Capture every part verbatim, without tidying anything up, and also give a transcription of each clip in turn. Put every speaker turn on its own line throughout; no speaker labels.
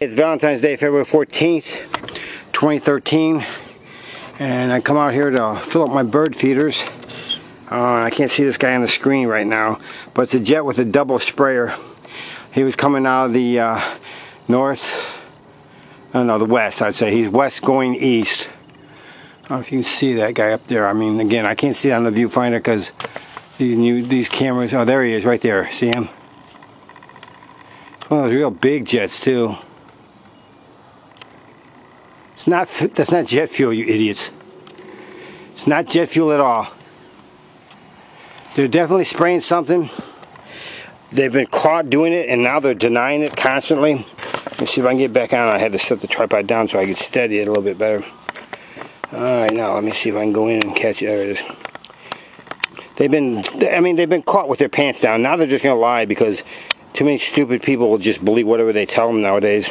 It's Valentine's Day, February fourteenth, twenty thirteen, and I come out here to fill up my bird feeders. Uh, I can't see this guy on the screen right now, but it's a jet with a double sprayer. He was coming out of the uh, north, oh no, the west, I'd say. He's west going east. I don't know if you can see that guy up there. I mean, again, I can't see it on the viewfinder because these, new, these cameras, oh, there he is, right there. See him? One of those real big jets, too. It's not, that's not jet fuel, you idiots. It's not jet fuel at all. They're definitely spraying something. They've been caught doing it, and now they're denying it constantly. Let me see if I can get back on. I had to set the tripod down so I could steady it a little bit better. Alright, now let me see if I can go in and catch it. There it is. They've been, I mean, they've been caught with their pants down. Now they're just going to lie because too many stupid people will just believe whatever they tell them nowadays.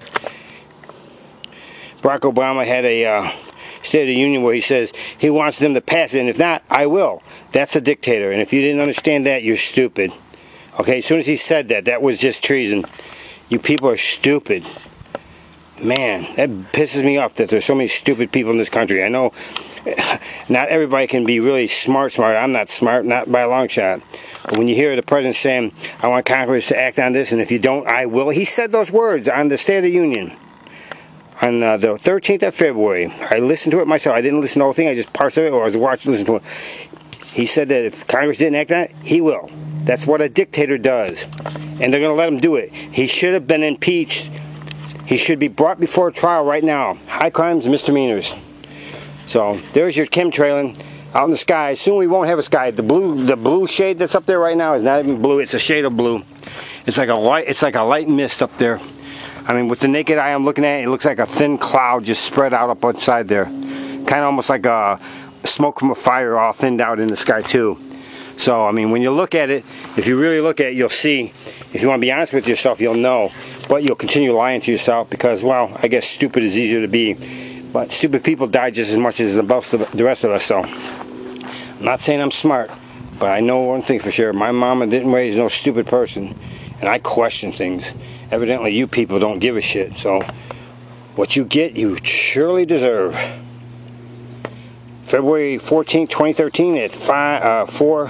Barack Obama had a uh, State of the Union where he says he wants them to pass it, and if not, I will. That's a dictator, and if you didn't understand that, you're stupid. Okay, as soon as he said that, that was just treason. You people are stupid. Man, that pisses me off that there's so many stupid people in this country. I know not everybody can be really smart, smart. I'm not smart, not by a long shot. But when you hear the president saying, I want Congress to act on this, and if you don't, I will. He said those words on the State of the Union. On uh, the thirteenth of February, I listened to it myself. I didn't listen to the whole thing. I just parsed it, or I was watching, listening to it. He said that if Congress didn't act on it, he will. That's what a dictator does, and they're going to let him do it. He should have been impeached. He should be brought before trial right now. High crimes and misdemeanors. So there's your chemtrailing out in the sky. Soon we won't have a sky. The blue, the blue shade that's up there right now is not even blue. It's a shade of blue. It's like a light. It's like a light mist up there. I mean, with the naked eye I'm looking at it, it looks like a thin cloud just spread out up outside there. Kind of almost like a smoke from a fire all thinned out in the sky too. So, I mean, when you look at it, if you really look at it, you'll see. If you want to be honest with yourself, you'll know. But you'll continue lying to yourself because, well, I guess stupid is easier to be. But stupid people die just as much as the rest of us, so. I'm not saying I'm smart, but I know one thing for sure. My mama didn't raise no stupid person, and I question things. Evidently, you people don't give a shit, so what you get, you surely deserve. February fourteenth, twenty thirteen at five, uh, four,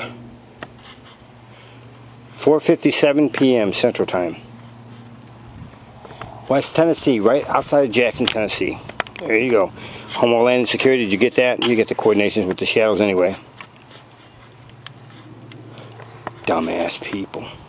four fifty-seven p m Central Time. West Tennessee, right outside of Jackson, Tennessee. There you go. Homeland and Security, did you get that? You get the coordinations with the shadows anyway. Dumbass people.